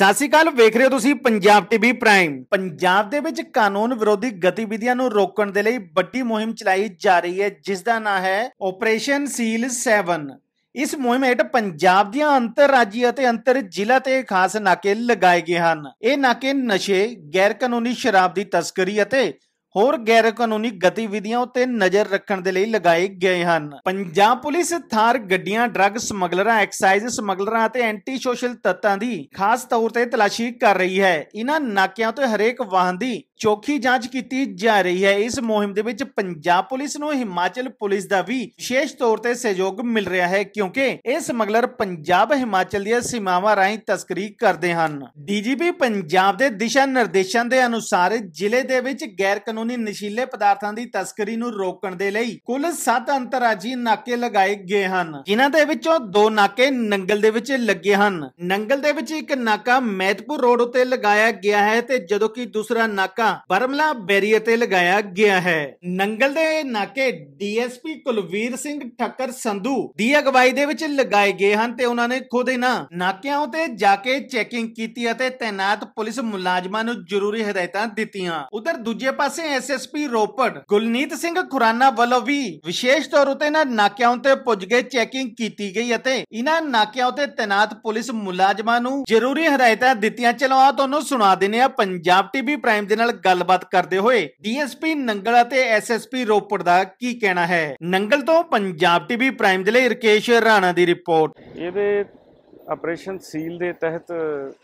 ਸਤਿ ਸ਼੍ਰੀ ਅਕਾਲ, ਵੇਖ ਰਹੇ ਹੋ ਤੁਸੀਂ ਪੰਜਾਬ ਟੀਵੀ ਪ੍ਰਾਈਮ। ਪੰਜਾਬ ਦੇ ਵਿੱਚ ਕਾਨੂੰਨ ਵਿਰੋਧੀ ਗਤੀਵਿਧੀਆਂ ਨੂੰ ਰੋਕਣ ਦੇ ਲਈ ਵੱਡੀ ਮੁਹਿੰਮ ਚਲਾਈ ਜਾ ਰਹੀ ਹੈ, ਜਿਸ ਦਾ ਨਾਮ ਹੈ ਆਪਰੇਸ਼ਨ ਸੀਲ 7। ਇਸ ਮੁਹਿੰਮ ਹੇਠ ਪੰਜਾਬ ਦੀਆਂ ਅੰਤਰਰਾਜੀ ਅਤੇ ਅੰਤਰ ਜ਼ਿਲ੍ਹਾ ਤੇ ਖਾਸ ਨਾਕੇ ਲਗਾਏ ਗਏ ਹਨ। ਇਹ ਨਾਕੇ ਨਸ਼ੇ, ਗੈਰ ਕਾਨੂੰਨੀ ਸ਼ਰਾਬ ਦੀ ਤਸਕਰੀ ਅਤੇ ਹੋਰ ਗੈਰ ਕਾਨੂੰਨੀ ਗਤੀਵਿਧੀਆਂ ਉੱਤੇ ਨਜ਼ਰ ਰੱਖਣ ਦੇ ਲਈ ਲਗਾਏ ਗਏ ਹਨ। ਪੰਜਾਬ ਪੁਲਿਸ ਥਾਰ ਗੱਡੀਆਂ, ਡਰੱਗ ਸਮਗਲਰਾਂ, ਐਕਸਾਈਜ਼ ਸਮਗਲਰਾਂ ਅਤੇ ਐਂਟੀ ਸੋਸ਼ਲ ਤੱਤਾਂ ਦੀ ਖਾਸ ਤੌਰ ਤੇ ਤਲਾਸ਼ੀ ਕਰ ਰਹੀ ਹੈ। ਇਹਨਾਂ ਨਾਕਿਆਂ ਤੇ ਹਰੇਕ ਵਾਹਨ ਦੀ ਚੌਖੀ ਜਾਂਚ ਕੀਤੀ ਜਾ ਰਹੀ ਹੈ। ਇਸ ਮੁਹਿੰਮ ਦੇ ਵਿੱਚ ਪੰਜਾਬ ਪੁਲਿਸ ਨੂੰ ਹਿਮਾਚਲ ਪੁਲਿਸ ਦਾ ਵੀ ਵਿਸ਼ੇਸ਼ ਤੌਰ ਤੇ ਸਹਿਯੋਗ ਮਿਲ ਰਿਹਾ ਹੈ, ਕਿਉਂਕਿ ਇਹ ਸਮਗਲਰ ਪੰਜਾਬ ਹਿਮਾਚਲ ਦੀਆਂ ਸੀਮਾਵਾਂ ਰਾਹੀਂ ਤਸਕਰੀ ਕਰਦੇ ਹਨ। ਡੀਜੀਪੀ ਪੰਜਾਬ ਦੇ ਦਿਸ਼ਾ ਨਿਰਦੇਸ਼ਾਂ ਦੇ ਅਨੁਸਾਰ ਜ਼ਿਲ੍ਹੇ ਦੇ ਵਿੱਚ ਗੈਰ ਕਾਨੂੰਨੀ ਨਸ਼ੀਲੇ ਪਦਾਰਥਾਂ ਦੀ ਤਸਕਰੀ ਨੂੰ ਰੋਕਣ ਦੇ ਲਈ ਕੁੱਲ 7 ਅੰਤਰਰਾਜੀ ਨਾਕੇ ਲਗਾਏ ਗਏ ਹਨ, ਜਿਨ੍ਹਾਂ ਦੇ ਵਿੱਚੋਂ 2 ਨਾਕੇ ਨੰਗਲ ਦੇ ਵਿੱਚ ਲੱਗੇ ਹਨ। ਨੰਗਲ ਦੇ ਵਿੱਚ ਇੱਕ ਨਾਕਾ ਮਹਿਤਪੁਰ ਰੋਡ ਉੱਤੇ ਲਗਾਇਆ ਗਿਆ ਹੈ ਤੇ ਜਦੋਂ ਕਿ ਦੂਸਰਾ ਨਾਕਾ ਬਰਮਲਾ ਬੈਰੀਅਰ ਤੇ ਲਗਾਇਆ ਗਿਆ ਹੈ। ਨੰਗਲ ਦੇ ਨਾਕੇ ਡੀਐਸਪੀ ਕੁਲਵੀਰ ਸਿੰਘ ਠੱਕਰ ਸੰਧੂ ਦੀ ਅਗਵਾਈ ਦੇ ਵਿੱਚ ਲਗਾਏ ਗਏ ਹਨ ਤੇ ਉਹਨਾਂ ਨੇ ਖੁਦ ਇਹਨਾਂ ਨਾਕਿਆਂ ਉੱਤੇ ਜਾ ਕੇ ਚੈਕਿੰਗ ਕੀਤੀ ਅਤੇ ਤੈਨਾਤ ਪੁਲਿਸ ਮੁਲਾਜ਼ਮਾਂ ਨੂੰ ਜ਼ਰੂਰੀ ਹਦਾਇਤਾਂ ਦਿੱਤੀਆਂ। ਉਧਰ ਦੂਜੇ ਪਾਸੇ ਐਸਐਸਪੀ ਰੋਪੜ ਗੁਲਨੀਤ ਸਿੰਘ ਖੁਰਾਨਾ ਵੱਲੋਂ ਵੀ ਵਿਸ਼ੇਸ਼ ਤੌਰ ਉਤੇ ਇਹਨਾਂ ਨਾਕਿਆਂ ਉੱਤੇ ਪੁੱਜ ਕੇ ਚੈਕਿੰਗ ਕੀਤੀ ਗਈ ਅਤੇ ਇਹਨਾਂ ਨਾਕਿਆਂ ਉੱਤੇ ਤੈਨਾਤ ਪੁਲਿਸ ਮੁਲਾਜ਼ਮਾਂ ਨੂੰ ਜ਼ਰੂਰੀ ਹਦਾਇਤਾਂ ਦਿੱਤੀਆਂ। ਚਲੋ ਆ ਤੁਹਾਨੂੰ ਸੁਣਾ ਦਿੰਦੇ ਆ ਪੰਜਾਬ ਟੀਵੀ ਪ੍ਰਾਈਮ ਦੇ ਨਾਲ ਗੱਲਬਾਤ ਕਰਦੇ ਹੋਏ ਡੀਐਸਪੀ ਨੰਗਲ ਅਤੇ ਐਸਐਸਪੀ ਰੋਪੜ ਦਾ ਕੀ ਕਹਿਣਾ ਹੈ। ਨੰਗਲ ਤੋਂ ਪੰਜਾਬ ਟੀਵੀ ਪ੍ਰਾਈਮ ਦੇ ਲਈ ਰਕੇਸ਼ ਰਾਣਾ ਦੀ ਰਿਪੋਰਟ। ਇਹਦੇ ਆਪਰੇਸ਼ਨ ਸੀਲ ਦੇ ਤਹਿਤ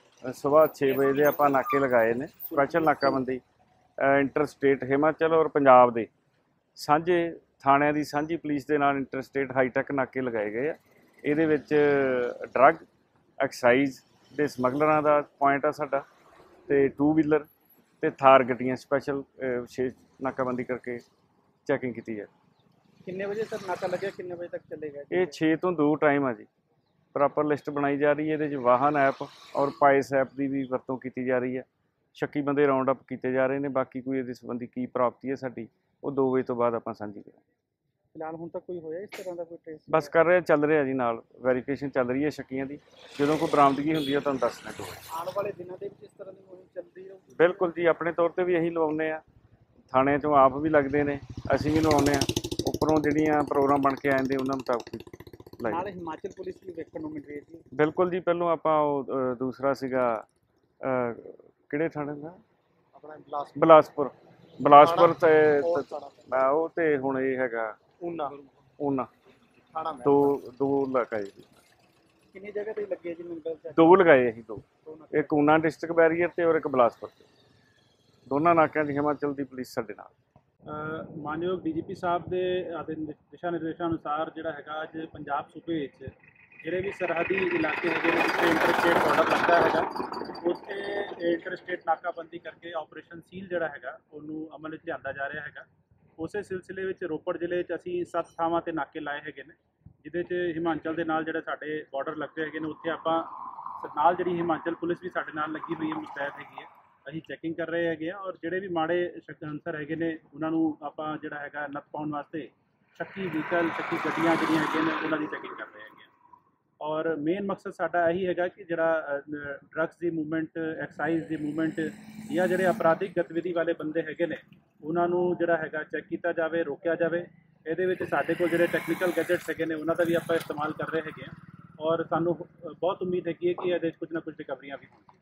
ਸਵੇਰ 6 ਵਜੇ ਦੇ ਆਪਾਂ ਨਾਕੇ ਲਗਾਏ ਨੇ। ਸਪੈਸ਼ਲ ਨਾਕਾਬੰਦੀ ਇੰਟਰ ਸਟੇਟ ਹਿਮਾਚਲ ਔਰ ਪੰਜਾਬ ਦੇ ਸਾਂਝੇ ਥਾਣਿਆਂ ਦੀ ਸਾਂਝੀ ਪੁਲਿਸ ਦੇ ਨਾਲ ਇੰਟਰ ਸਟੇਟ ਹਾਈਟੈਕ ਨਾਕੇ ਲਗਾਏ ਗਏ ਆ। ਇਹਦੇ ਵਿੱਚ ਡਰੱਗ, ਐਕਸਾਈਜ਼ ਦੇ ਸਮਗਲਰਾਂ ਦਾ ਪੁਆਇੰਟ ਆ ਸਾਡਾ, ਤੇ 2 ਵੀਲਰ ਤੇ ਥਾਰ ਗੱਡੀਆਂ ਸਪੈਸ਼ਲ ਵਿਸ਼ੇਸ਼ ਨਾਕਾਬੰਦੀ ਕਰਕੇ ਚੈਕਿੰਗ ਕੀਤੀ ਹੈ। ਕਿੰਨੇ ਵਜੇ ਤੱਕ ਨਾਕਾ ਲੱਗਿਆ, ਕਿੰਨੇ ਵਜੇ ਤੱਕ ਚੱਲੇਗਾ? ਇਹ 6 ਤੋਂ 2 ਟਾਈਮ ਆ ਜੀ। ਪ੍ਰੋਪਰ ਲਿਸਟ ਬਣਾਈ ਜਾ ਰਹੀ ਹੈ। ਇਹਦੇ 'ਚ ਵਾਹਨ ਐਪ ਔਰ ਪਾਇਸ ਐਪ ਦੀ ਵੀ ਵਰਤੋਂ ਕੀਤੀ ਜਾ ਰਹੀ ਹੈ। ਸ਼ੱਕੀ ਬੰਦੇ ਰਾਉਂਡ ਅਪ ਕੀਤੇ ਜਾ ਰਹੇ ਨੇ। ਬਾਕੀ ਕੋਈ ਇਹਦੇ ਸੰਬੰਧੀ ਕੀ ਪ੍ਰਾਪਤੀ ਹੈ ਸਾਡੀ, ਉਹ 2 ਵਜੇ ਤੋਂ ਬਾਅਦ ਆਪਾਂ ਸਾਂਝੀ ਕਰਾਂਗੇ। ਫਿਲਹਾਲ ਹੁਣ ਤੱਕ ਕੋਈ ਹੋਇਆ ਇਸ ਤਰ੍ਹਾਂ ਦਾ ਕੋਈ ਟ੍ਰੇਸ? ਬਸ ਕਰ ਰਿਹਾ, ਚੱਲ ਰਿਹਾ ਜੀ, ਨਾਲ ਵੈਰੀਫਿਕੇਸ਼ਨ ਚੱਲ ਰਹੀ ਹੈ ਸ਼ੱਕੀਆਂ ਦੀ। ਜਦੋਂ ਕੋਈ ਬਰਾਮਦਗੀ ਹੁੰਦੀ ਹੈ ਤੁਹਾਨੂੰ ਦੱਸਣਾ ਚਾਹੁੰਦਾ। ਆਉਣ ਵਾਲੇ ਦਿਨਾਂ ਦੇ ਵਿੱਚ ਇਸ ਤਰ੍ਹਾਂ ਦੀ ਮੁਹਿੰਮ ਚੱਲਦੀ ਰਹੂਗੀ? ਬਿਲਕੁਲ ਜੀ, ਆਪਣੇ ਤੌਰ ਤੇ ਵੀ ਇਹੀ ਲਵਾਉਂਦੇ ਆ। ਥਾਣੇ 'ਚੋਂ ਆਪ ਵੀ ਲੱਗਦੇ ਨੇ, ਅਸੀਂ ਵੀ ਲਵਾਉਂਦੇ ਆ। ਉੱਪਰੋਂ ਜਿਹੜੀਆਂ ਪ੍ਰੋਗਰਾਮ ਬਣ ਕੇ ਆ ਜਾਂਦੇ ਉਹਨਾਂ ਮੁਤਾਬਕ ਨਾਲ ਹਿਮਾਚਲ ਪੁਲਿਸ ਵੀ ਵੇਖਣ ਨੂੰ ਮਿਲ ਰਹੀ ਹੈ ਜੀ। ਬਿਲਕੁਲ ਜੀ। ਪਹਿਲੋਂ ਆਪਾਂ ਉਹ ਦੂਸਰਾ ਸੀਗਾ ਕਿਹੜੇ ਥਾਣੇ ਦਾ, ਆਪਣਾ ਬਿਲਾਸਪੁਰ ਤੇ ਉਹ, ਤੇ ਹੁਣ ਇਹ ਹੈਗਾ ਊਨਾ ਥਾਣਾ। ਦੋ ਲਗਾਏ ਜੀ। ਕਿੰਨੀ ਜਗ੍ਹਾ ਤੇ ਲੱਗੇ ਜੀ ਨੰਗਲ 'ਚ? 2 ਲਗਾਏ ਅਸੀਂ, 2। ਇੱਕ ਊਨਾ ਡਿਸਟ੍ਰਿਕਟ ਬੈਰੀਅਰ ਤੇ ਔਰ ਇੱਕ ਬਿਲਾਸਪੁਰ ਤੇ। ਦੋਨਾਂ ਨਾਕਿਆਂ 'ਚ ਹਿਮਾਚਲ ਦੀ ਪੁਲਿਸ ਸਾਡੇ ਨਾਲ। ਮਾਨਯੋਗ ਡੀਜੀਪੀ ਸਾਹਿਬ ਦੇ ਦਿਸ਼ਾ ਨਿਰਦੇਸ਼ਾਂ ਅਨੁਸਾਰ ਜਿਹੜਾ ਹੈਗਾ ਅੱਜ ਪੰਜਾਬ ਸੂਬੇ ਵਿੱਚ ਜਿਹੜੇ ਵੀ ਸਰਹੱਦੀ ਇਲਾਕੇ ਹੈਗੇ ਨੇ ਜਿੱਥੇ ਇੰਟਰ ਸਟੇਟ ਬਾਰਡਰ ਲੱਗਦਾ ਹੈਗਾ, ਉੱਥੇ ਇੰਟਰ ਸਟੇਟ ਨਾਕਾਬੰਦੀ ਕਰਕੇ ਆਪਰੇਸ਼ਨ ਸੀਲ ਜਿਹੜਾ ਹੈਗਾ ਉਹਨੂੰ ਅਮਲ ਵਿੱਚ ਲਿਆਂਦਾ ਜਾ ਰਿਹਾ ਹੈਗਾ। ਉਸੇ ਸਿਲਸਿਲੇ ਵਿੱਚ ਰੋਪੜ ਜ਼ਿਲ੍ਹੇ 'ਚ ਅਸੀਂ 7 ਥਾਵਾਂ 'ਤੇ ਨਾਕੇ ਲਾਏ ਹੈਗੇ ਨੇ, ਜਿਹਦੇ 'ਚ ਹਿਮਾਚਲ ਦੇ ਨਾਲ ਜਿਹੜੇ ਸਾਡੇ ਬਾਰਡਰ ਲੱਗਦੇ ਹੈਗੇ ਨੇ ਉੱਥੇ ਆਪਾਂ ਨਾਲ ਜਿਹੜੀ ਹਿਮਾਚਲ ਪੁਲਿਸ ਵੀ ਸਾਡੇ ਨਾਲ ਲੱਗੀ ਹੋਈ ਹੈ, ਮੁਸਤੈਦ ਹੈਗੀ ਹੈ। ਅਸੀਂ ਚੈਕਿੰਗ ਕਰ ਰਹੇ ਹੈਗੇ ਆ ਔਰ ਜਿਹੜੇ ਵੀ ਮਾੜੇ ਅਨਸਰ ਹੈਗੇ ਨੇ ਉਹਨਾਂ ਨੂੰ ਆਪਾਂ ਜਿਹੜਾ ਹੈਗਾ ਨੱਥ ਪਾਉਣ ਵਾਸਤੇ ਸ਼ੱਕੀ ਵਹੀਕਲ, ਸ਼ੱਕੀ ਗੱਡੀਆਂ ਜਿਹੜੀਆਂ ਹੈਗੀਆਂ ਨੇ ਉਹਨਾਂ ਦੀ ਚੈਕਿੰਗ ਕਰ ਰਹੇ ਹੈਗੇ ਆ। ਔਰ ਮੇਨ ਮਕਸਦ ਸਾਡਾ ਇਹੀ ਹੈਗਾ ਕਿ ਜਿਹੜਾ ਡਰੱਗਸ ਦੀ ਮੂਵਮੈਂਟ, ਐਕਸਾਈਜ਼ ਦੀ ਮੂਵਮੈਂਟ ਜਾਂ ਜਿਹੜੇ ਅਪਰਾਧਿਕ ਗਤੀਵਿਧੀ ਵਾਲੇ ਬੰਦੇ ਹੈਗੇ ਨੇ ਉਹਨਾਂ ਨੂੰ ਜਿਹੜਾ ਹੈਗਾ ਚੈੱਕ ਕੀਤਾ ਜਾਵੇ, ਰੋਕਿਆ ਜਾਵੇ। ਇਹਦੇ ਵਿੱਚ ਸਾਡੇ ਕੋਲ ਜਿਹੜੇ ਟੈਕਨੀਕਲ ਗੈਜਟਸ ਹੈਗੇ ਨੇ ਉਹਨਾਂ ਦਾ ਵੀ ਆਪਾਂ ਇਸਤੇਮਾਲ ਕਰ ਰਹੇ ਹੈਗੇ ਆ ਔਰ ਸਾਨੂੰ ਬਹੁਤ ਉਮੀਦ ਹੈਗੀ ਹੈ ਕਿ ਇਹਦੇ 'ਚ ਕੁਝ ਨਾ ਕੁਝ ਰਿਕਵਰੀਆਂ ਵੀ ਹੋਣਗੀਆਂ।